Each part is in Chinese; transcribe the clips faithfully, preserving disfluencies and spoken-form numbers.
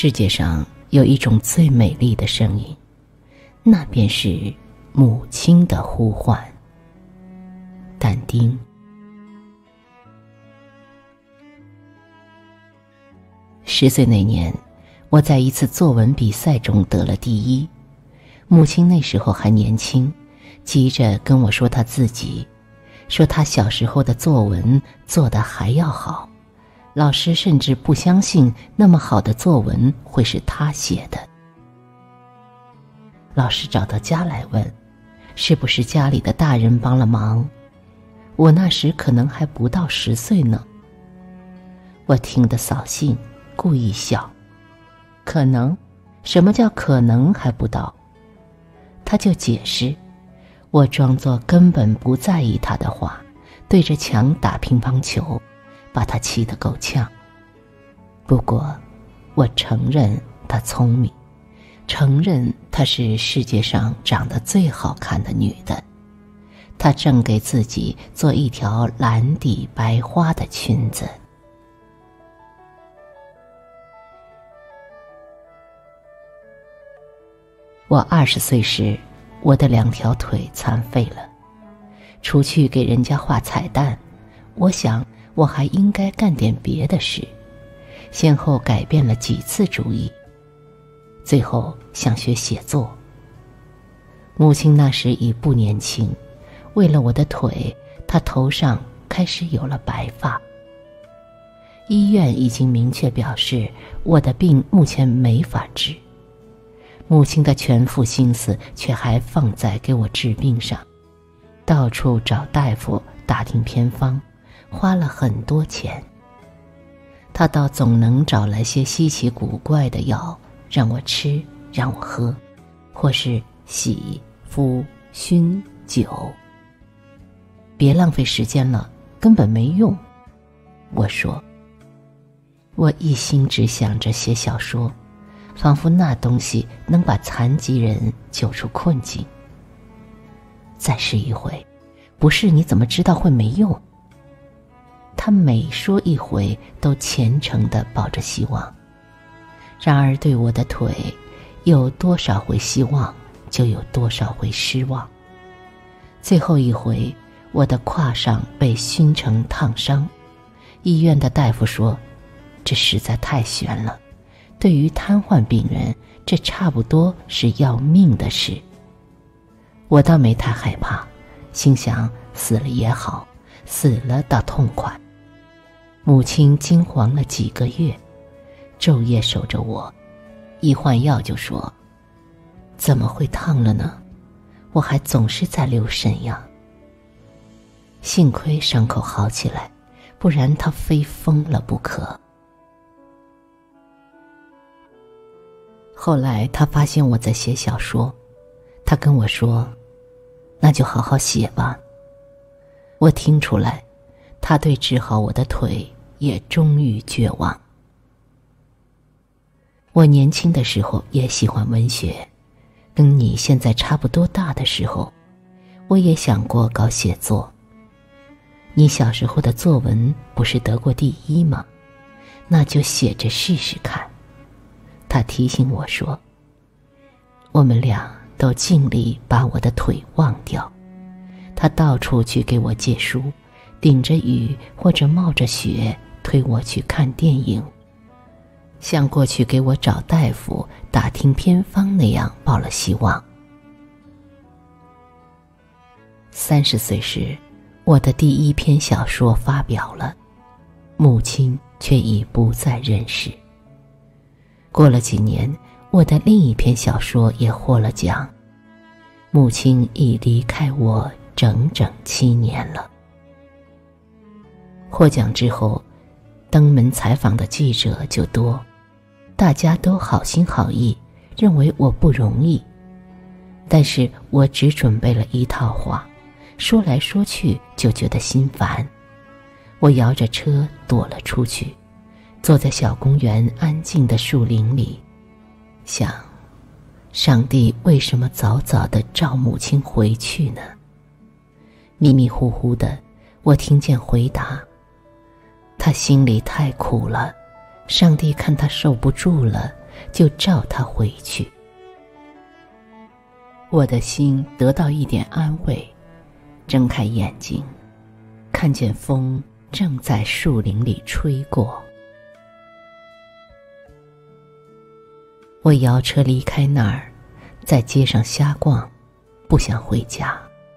世界上有一种最美丽的声音，那便是母亲的呼唤。但丁。十岁那年，我在一次作文比赛中得了第一。母亲那时候还年轻，急着跟我说她自己，说她小时候的作文做得还要好，老师甚至不相信那么好的作文会是她写的。老师找到家来问，是不是家里的大人帮了忙？我那时可能还不到十岁呢。我听得扫兴，故意笑。可能？什么叫可能还不到？他就解释，我装作根本不在意他的话，对着墙打乒乓球，把他气得够呛。不过，我承认他聪明，承认她是世界上长得最好看的女的。她正给自己做一条蓝底白花的裙子。我二十岁时，我的两条腿残废了。除去给人家画彩蛋，我想我还应该干点别的事，先后改变了几次主意。最后想学写作。母亲那时已不年轻，为了我的腿，她头上开始有了白发。医院已经明确表示，我的病目前没法治。母亲的全副心思却还放在给我治病上，到处找大夫打听偏方，花了很多钱。她倒总能找来些稀奇古怪的药让我吃，让我喝，或是洗、敷、熏、酒。别浪费时间了，根本没用。我说，我一心只想着写小说，仿佛那东西能把残疾人救出困境。再试一回，不是你怎么知道会没用？他每说一回都虔诚地抱着希望。然而对我的腿，有多少回希望，就有多少回失望。最后一回，我的胯上被熏成烫伤，医院的大夫说，这实在太悬了，对于瘫痪病人，这差不多是要命的事。我倒没太害怕，心想死了也好，死了倒痛快。母亲惊惶了几个月，昼夜守着我，一换药就说，怎么会烫了呢？我还总是在流肾呀。幸亏伤口好起来，不然他非疯了不可。后来他发现我在写小说，他跟我说，那就好好写吧。我听出来，他对治好我的腿也终于绝望。我年轻的时候也喜欢文学，跟你现在差不多大的时候，我也想过搞写作。你小时候的作文不是得过第一吗？那就写着试试看。他提醒我说，我们俩都尽力把我的腿忘掉。他到处去给我借书，顶着雨或者冒着雪推我去看电影，像过去给我找大夫打听偏方那样抱了希望。三十岁时，我的第一篇小说发表了，母亲却已不在人世。过了几年，我的另一篇小说也获了奖，母亲已离开我整整七年了。获奖之后，登门采访的记者就多，大家都好心好意，认为我不容易。但是我只准备了一套话，说来说去就觉得心烦。我摇着车躲了出去，坐在小公园安静的树林里，想，上帝为什么早早地召母亲回去呢？迷迷糊糊的，我听见回答，他心里太苦了，上帝看他受不住了， 就照它回去。我的心得到一点安慰，睁开眼睛，看见风正在树林里吹过。我摇车离开那儿，在街上瞎逛，不想回家。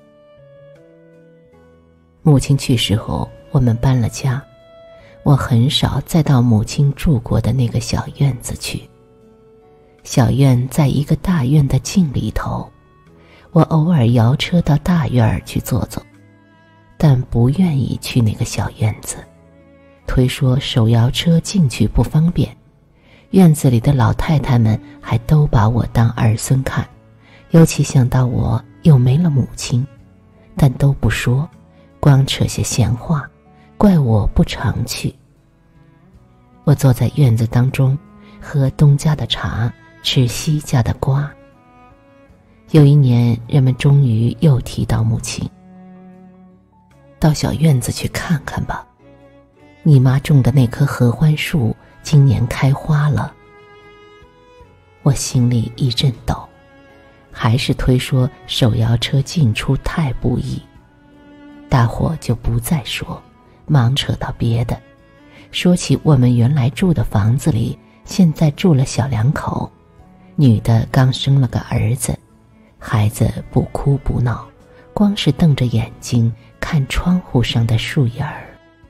母亲去世后，我们搬了家，我很少再到母亲住过的那个小院子去。小院在一个大院的镜里头，我偶尔摇车到大院儿去坐坐，但不愿意去那个小院子，推说手摇车进去不方便。院子里的老太太们还都把我当儿孙看，尤其想到我又没了母亲，但都不说，光扯些闲话，怪我不常去。我坐在院子当中，喝东家的茶，吃西家的瓜。有一年，人们终于又提到母亲，到小院子去看看吧，你妈种的那棵合欢树今年开花了。我心里一阵抖，还是推说手摇车进出太不易。大伙就不再说，忙扯到别的，说起我们原来住的房子里，现在住了小两口，女的刚生了个儿子，孩子不哭不闹，光是瞪着眼睛看窗户上的树影儿。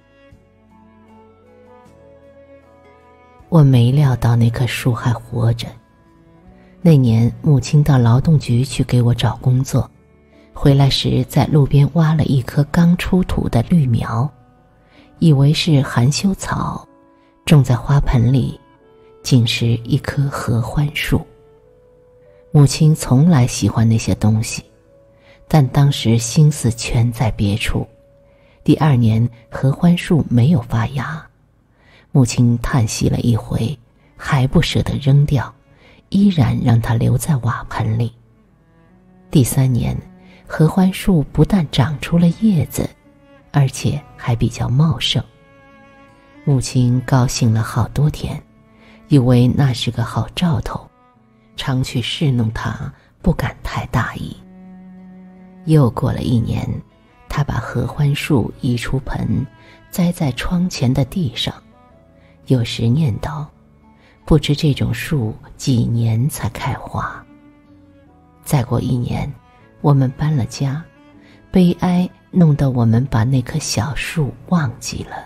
我没料到那棵树还活着。那年母亲到劳动局去给我找工作，回来时在路边挖了一棵刚出土的绿苗，以为是含羞草，种在花盆里，竟是一棵合欢树。母亲从来喜欢那些东西，但当时心思全在别处。第二年合欢树没有发芽，母亲叹息了一回，还不舍得扔掉，依然让它留在瓦盆里。第三年，合欢树不但长出了叶子，而且还比较茂盛。母亲高兴了好多天，以为那是个好兆头，常去侍弄它，不敢太大意。又过了一年，她把合欢树移出盆，栽在窗前的地上，有时念叨，不知这种树几年才开花。再过一年，我们搬了家，悲哀弄得我们把那棵小树忘记了。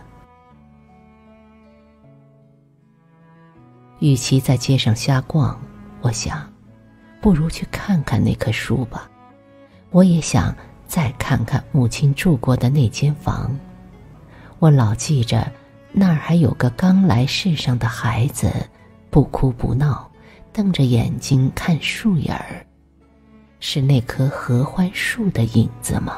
与其在街上瞎逛，我想，不如去看看那棵树吧。我也想再看看母亲住过的那间房。我老记着，那儿还有个刚来世上的孩子，不哭不闹，瞪着眼睛看树影儿。是那棵合欢树的影子吗？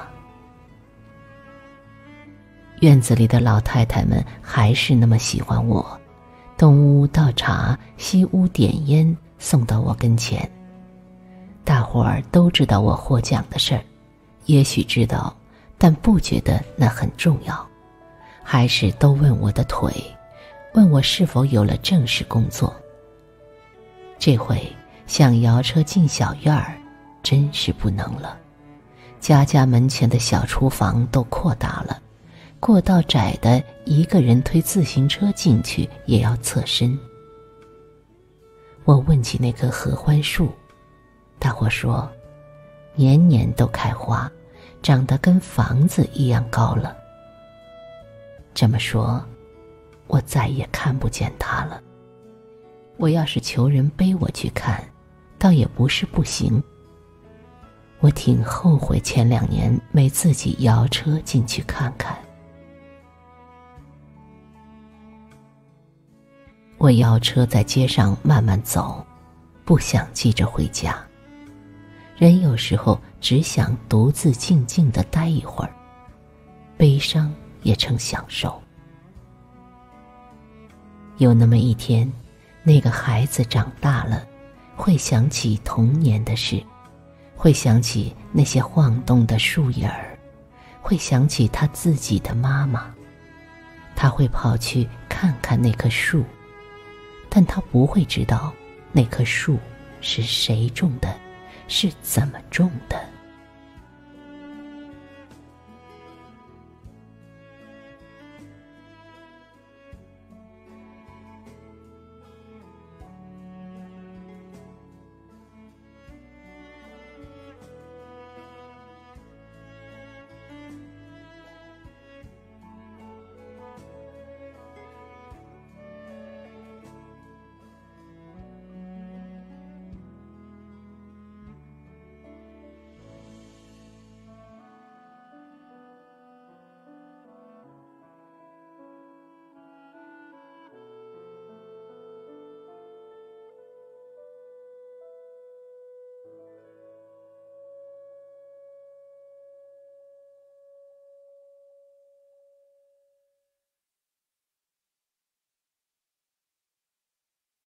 院子里的老太太们还是那么喜欢我，东屋倒茶，西屋点烟，送到我跟前。大伙儿都知道我获奖的事儿，也许知道，但不觉得那很重要，还是都问我的腿，问我是否有了正式工作。这回想摇车进小院儿，真是不能了。家家门前的小厨房都扩大了，过道窄的一个人推自行车进去也要侧身。我问起那棵合欢树，大伙说，年年都开花，长得跟房子一样高了。这么说，我再也看不见它了。我要是求人背我去看，倒也不是不行。我挺后悔前两年没自己摇车进去看看。我摇车在街上慢慢走，不想急着回家。人有时候只想独自静静地待一会儿，悲伤也成享受。有那么一天，那个孩子长大了，会想起童年的事，会想起那些晃动的树影儿，会想起他自己的妈妈。他会跑去看看那棵树，但他不会知道那棵树是谁种的，是怎么种的。